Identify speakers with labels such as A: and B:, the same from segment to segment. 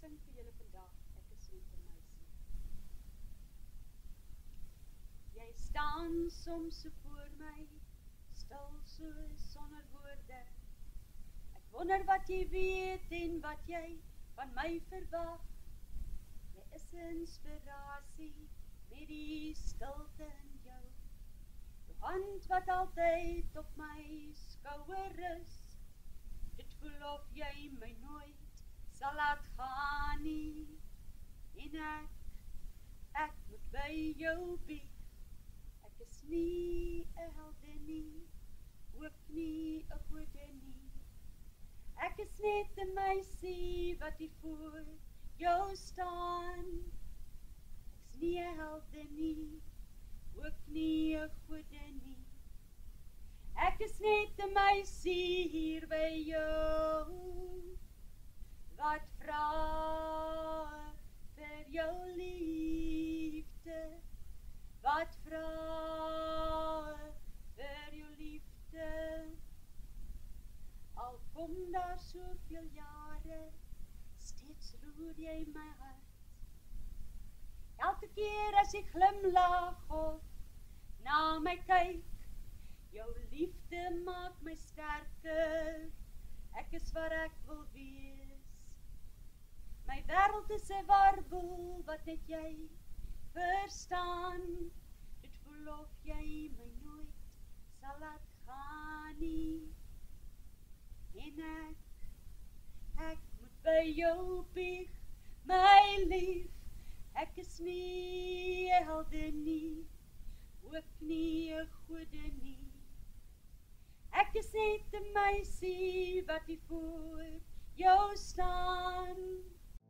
A: sing vir julle vandag, ek is net 'n meisie. Jy staan soms so voor my, stil so sonder woorde. Ek wonder wat jy weet en wat jy van my verwag. Jy is 'n inspirasie met die stilte in jou. Jou hand wat altyd op my skouer rus. Dit voel of jy my nooit sal laat gaan nie. En ek moet by jou bieg. Ek is nie 'n heldin nie, ook nie 'n godin nie. Ek is net 'n meisie wat hier voor jou staan. Ek is nie 'n heldin nie, ook nie 'n godin nie. Ek is net 'n meisie hier by jou, wat vra vir jou liefde, wat vra vir jou liefde. Al kom daar soveel jare, steeds roer jy my hart. Elke keer as jy glimlag of na my kyk, jou liefde maak my sterker. Ek is wat ek wil wees. My wêreld is 'n warboel wat net jy verstaan. Dit voel of jy my nooit sal laat gaan nie. En ek moet by jou bieg, my lief. Ek is nie 'n heldin nie, ook nie 'n godin nie. Ek is net 'n meisie wat hier voor jou staan.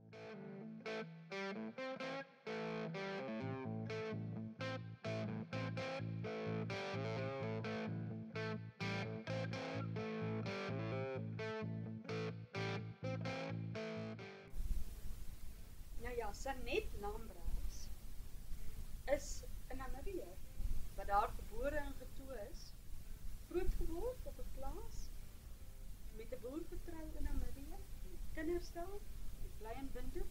A: Nou ja, Sanet Lambros is 'n Namibiër wat daar gebore en getoe is, grootgeword op 'n plaas, met 'n boer getrou in Namibië, met kinders daar, met bly in Windhoek.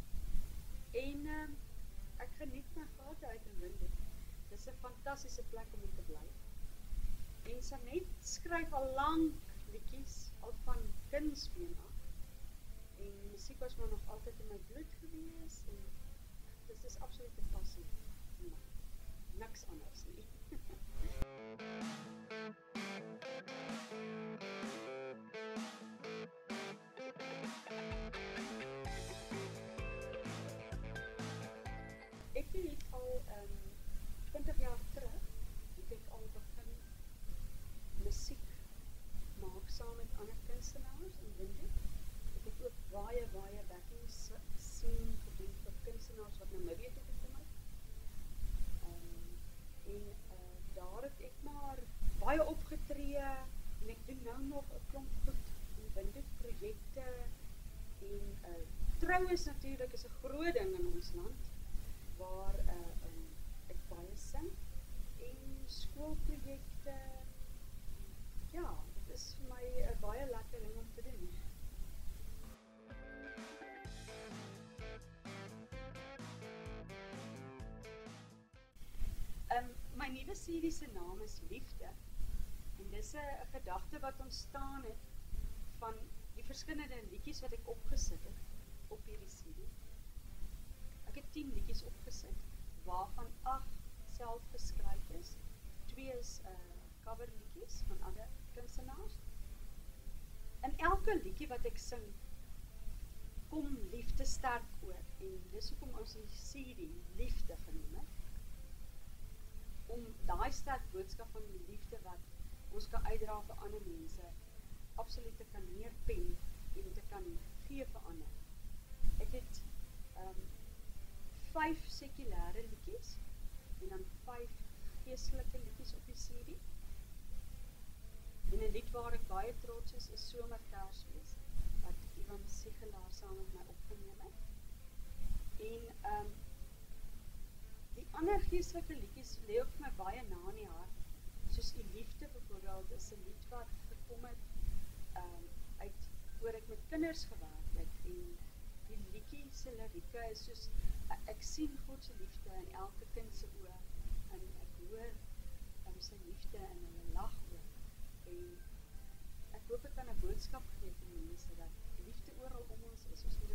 A: En ek geniet my gate uit in Windhoek. Dis 'n fantastiese plek om te bly. En Sanet skryf al lank liedjies, al van kindsbeen af. En musiek was maar nog altyd in my bloed gewees en dis is absolute passie vir my. Niks anders nie. Ek het al 20 jaar terug, het ek al begin musiek maak saam met ander kunstenaars in Windhoek. Ek het ook baie backing scene gedoen vir kunstenaars wat Namibië toe gekom het. Daar het ek maar baie opgetree en ek doen nou nog 'n klomp goed in Windhoek projekte en troues natuurlik is 'n groot ding in ons land waar ek baie sing en skoolprojekte. Ja, dit is vir my 'n baie lekker ding om te doen. My nuwe serie se naam is Liefde en dis 'n gedagte wat ontstaan het van die verskillende liedjies wat ek opgesit het op hierdie serie. Ek het 10 liedjies opgesit waarvan 8 self geskryf is. 2 is cover liedjies van ander kunstenaars. In elke liedjie wat ek sing kom liefde sterk oor en dis hoekom ons die serie Liefde genoem het. Om daai sterk boodskap van die liefde wat ons kan uitdra vir ander mense, absoluut te kan neerpen en te kan gee vir ander. Ek het 5 sekulêre liedjies en dan 5 geestelike liedjies op die serie. En 'n lied waar ek baie trots is Somer Kersfees, wat Ivan Sigelaar saam met my opgeneem het. En die ander geestelike liedjies lê ook vir my baie na in die hart, soos Die Liefde byvoorbeeld, is 'n lied wat gekom het uit oor ek met kinders gewerk het en die liedjie se lirieke is soos, ek sien God se liefde in elke kind se oë, en ek hoor sy liefde in hulle lag ook, en ek hoop ek kan 'n boodskap gee vir mense, dat liefde oral om ons is, ons moet